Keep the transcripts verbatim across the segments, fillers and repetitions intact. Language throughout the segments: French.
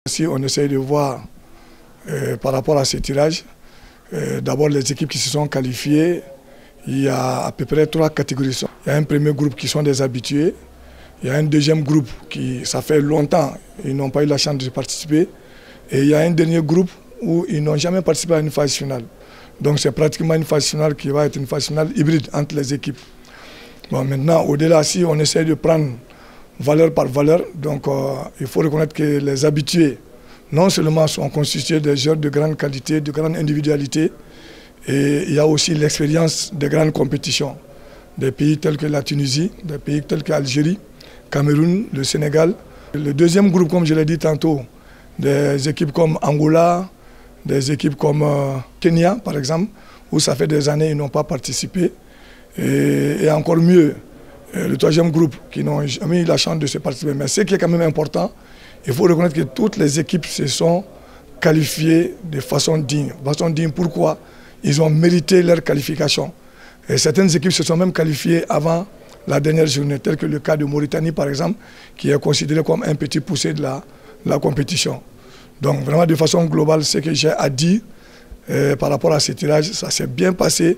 Si on essaye de voir euh, par rapport à ces tirages, euh, d'abord les équipes qui se sont qualifiées, il y a à peu près trois catégories. Il y a un premier groupe qui sont des habitués, il y a un deuxième groupe qui, ça fait longtemps, ils n'ont pas eu la chance de participer, et il y a un dernier groupe où ils n'ont jamais participé à une phase finale. Donc c'est pratiquement une phase finale qui va être une phase finale hybride entre les équipes. Bon, maintenant, au-delà, si on essaie de prendre valeur par valeur, donc euh, il faut reconnaître que les habitués, non seulement sont constitués de joueurs de grande qualité, de grande individualité, et il y a aussi l'expérience des grandes compétitions, des pays tels que la Tunisie, des pays tels que l'Algérie, Cameroun, le Sénégal. Le deuxième groupe, comme je l'ai dit tantôt, des équipes comme Angola, des équipes comme euh, Kenya, par exemple, où ça fait des années qu'ils n'ont pas participé. Et, et encore mieux, le troisième groupe qui n'ont jamais eu la chance de se participer. Mais ce qui est quand même important, il faut reconnaître que toutes les équipes se sont qualifiées de façon digne. De façon digne, pourquoi? Ils ont mérité leur qualification. Et certaines équipes se sont même qualifiées avant la dernière journée, tel que le cas de Mauritanie, par exemple, qui est considéré comme un petit poussé de la, de la compétition. Donc vraiment, de façon globale, ce que j'ai à dire euh, par rapport à ces tirages, ça s'est bien passé.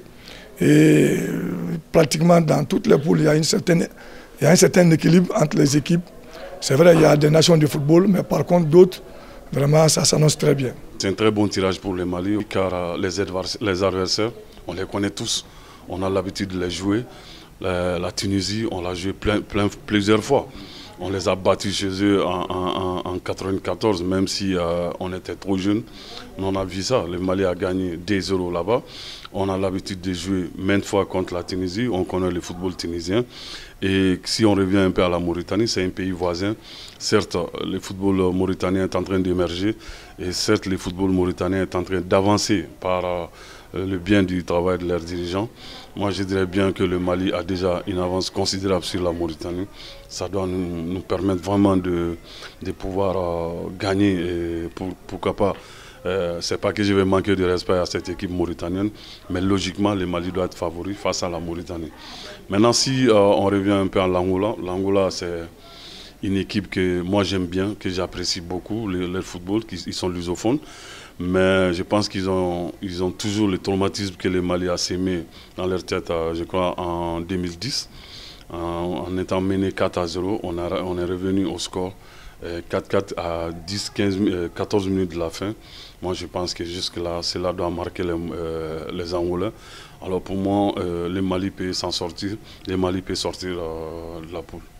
Et pratiquement dans toutes les poules, il y a, une certaine, il y a un certain équilibre entre les équipes. C'est vrai, il y a des nations de football, mais par contre d'autres, vraiment, ça s'annonce très bien. C'est un très bon tirage pour le Mali, car les adversaires, on les connaît tous, on a l'habitude de les jouer. La, la Tunisie, on l'a joué plein, plein, plusieurs fois. On les a battus chez eux en, en, en quatre-vingt-quatorze, même si euh, on était trop jeunes. On a vu ça. Le Mali a gagné deux zéro là-bas. On a l'habitude de jouer maintes fois contre la Tunisie. On connaît le football tunisien. Et si on revient un peu à la Mauritanie, c'est un pays voisin. Certes, le football mauritanien est en train d'émerger. Et certes, le football mauritanien est en train d'avancer par euh, le bien du travail de leurs dirigeants. Moi, je dirais bien que le Mali a déjà une avance considérable sur la Mauritanie. Ça doit nous, nous permettre vraiment de, de pouvoir euh, gagner. Et pour, pourquoi pas, euh, c'est pas que je vais manquer de respect à cette équipe mauritanienne, mais logiquement, le Mali doit être favori face à la Mauritanie. Maintenant, si euh, on revient un peu à l'Angola, l'Angola, c'est une équipe que moi j'aime bien, que j'apprécie beaucoup, le, le football, qui, ils sont lusophones. Mais je pense qu'ils ont, ils ont toujours le traumatisme que le Mali a sémé dans leur tête, je crois, en deux mille dix. En, en étant mené quatre à zéro, on, a, on est revenu au score quatre quatre à dix, quinze, quatorze minutes de la fin. Moi, je pense que jusque-là, cela doit marquer les, euh, les Angolais. Alors pour moi, euh, le Mali peut s'en sortir, le Mali peut sortir euh, de la poule.